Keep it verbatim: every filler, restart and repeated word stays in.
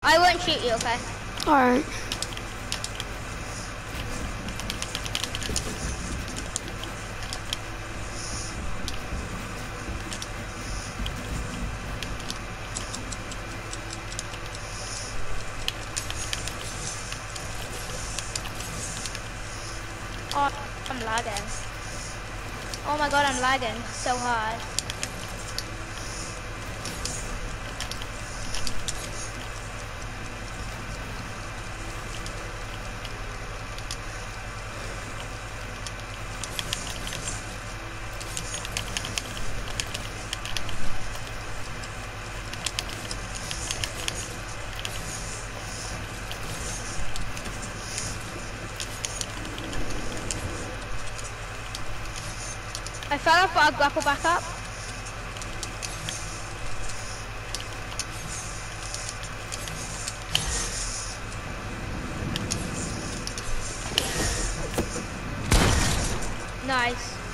I won't shoot you, okay? Alright. Oh, I'm lagging. Oh my god, I'm lagging so hard. I fell off, but I'll grapple back up. Nice.